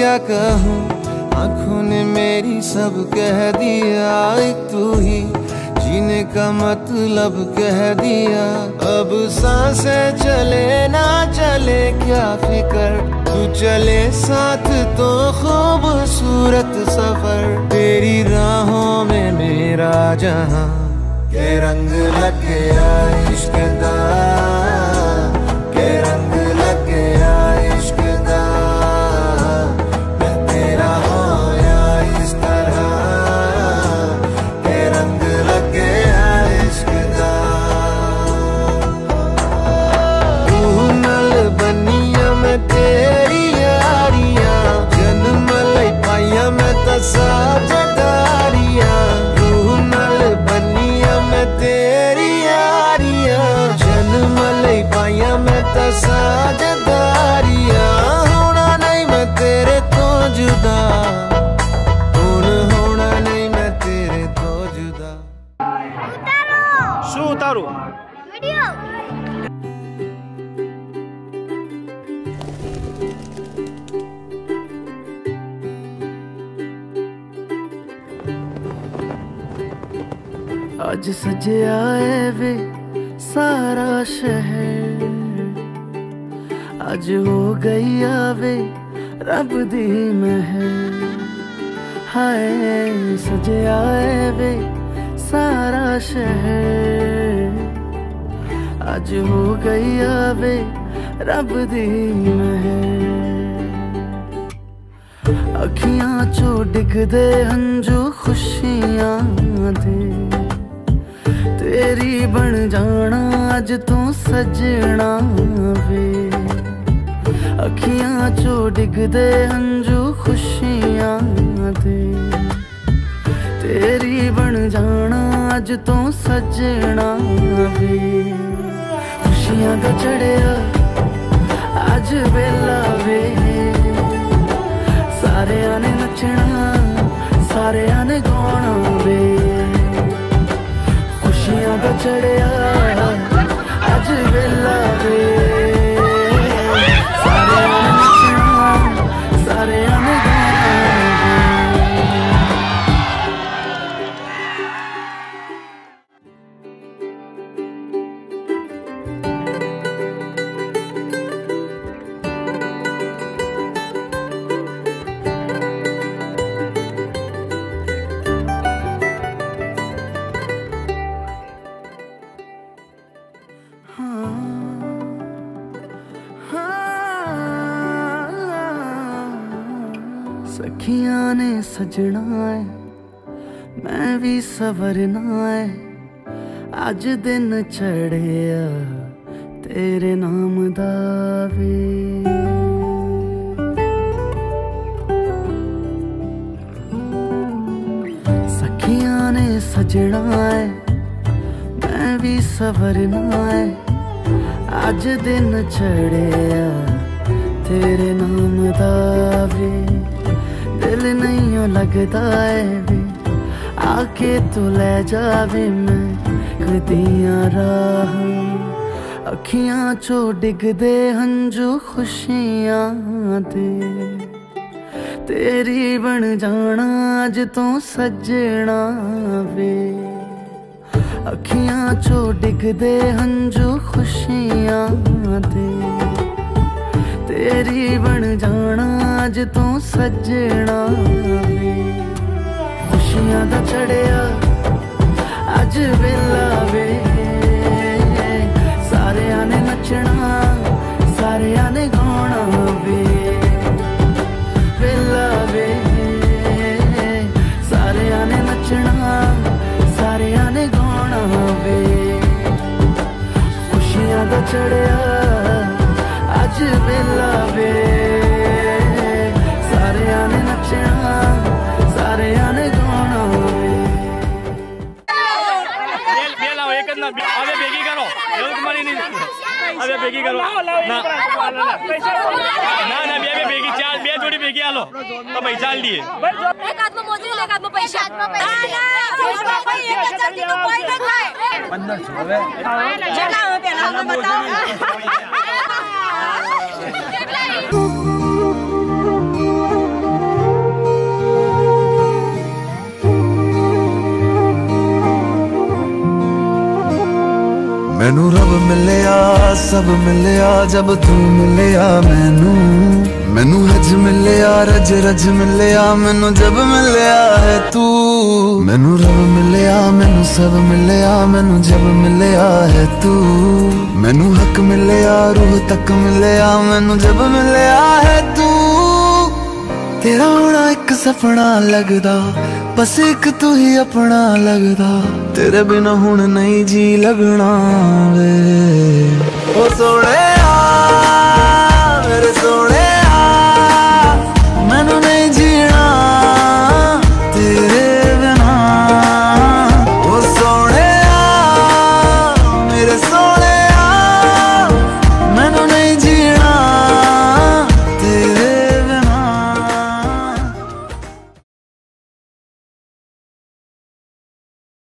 क्या कहूँ, आंखों ने मेरी सब कह दिया। एक तू ही जीने का मतलब कह दिया। अब सांसें चले ना चले क्या फिकर, तू चले साथ तो खूबसूरत सफर। तेरी राहों में मेरा जहां के रंग लग गया इश्क दा, के रंग लग गया इश्क दा। मैं तेरा होया इस तरह, के रंग लग गया इश्क दा। तू नल बनिया मैं तेरी यारियां, जन्म लई पाइया मैं तो साझेदारियां। तू नल बनिया मैं तेरी यारियां, जन्म लई पाइया मैं तो साझेदारियां। होना नहीं मैं तेरे तो जुदा, होना नहीं मैं तेरे तो जुदा। શું ઉતારું? वीडियो आज सजया है वे सारा शहर, आज हो गई आवे रब दी महर। हाय सजया है वे सारा शहर, आज हो गई आवे रब दी महर। अखियां चो डिगदे हंजू खुशियां दे, तेरी बन जाना अज तू सजना वे। अखियां चो डिगदे हंजू खुशियां दे, तेरी बन जाना अज तू सजना वे। खुशियां दा चढ़िया अज वेला वे, सारेयां ने नचना सारेयां ने गाना वे। खुशियां दा चढ़िया अज वेला वे, सारेयां ने नचना सारेयां ने गाना वे। सखियां ने सजना है मैं भी सवरना है, अज दिन चढ़िया तेरे नाम दा वे। सखियां ने सजना है मैं भी सवरना है, अज दिन चढ़िया तेरे नाम दा वे। दिल नहीं लगता है वे, आके तू ले जावे मैं कदियां राह। अखियां चो डिगदे हंजू खुशियां दे, तेरी बन जाना अज तू सजना वे। अखियां चो डिगदे हंजू खुशियां दे, तेरी बन जाना अज तू सजना वे। खुशियां दा चढ़िया अज वेला वे, सारेयां ने नचना सारेयां ने गाना वे। वेला वे सारेयां ने नचना सारेयां ने गाना वे। खुशियां दा चढ़िया अज वेला वे, सारेयां ने नचना सारेयां ने गाना वे। હવે ભેગી કરો એવું તમારી નહીં, હવે ભેગી કરો ના ના બે ભેગી ચાર બે જોડી ભેગી આલો તો પૈસા આલી દઈએ। एक हाथ में मोजरी एक हाथ में पैसा। एक जल्दी तो कोई नहीं खाए 1500 હવે चला हो पहला हमें बताओ। मिलिया सब मिलिया जब तू मिलिया मैनू मैनू हज मिलिया रज रज मिलिया मैनू जब मिलिया है तू मैनू रब मिलिया मैनू सब मिलिया मैनू जब मिलिया है तू मैनू हक मिलिया रूह तक मिलिया मैनू जब मिलिया है तू तेरा होना एक सपना लगदा बस एक तू ही अपना लगदा तेरे बिना हुण नहीं जी लगना वे ओ सोहणिया